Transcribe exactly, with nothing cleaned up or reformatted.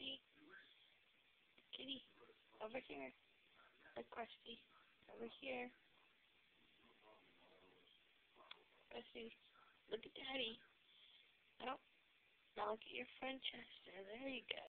Kitty. Kitty. Over here. Look, Rusty. Over here. Rusty. Look at Daddy. Oh. Now look at your friend Chester. There you go.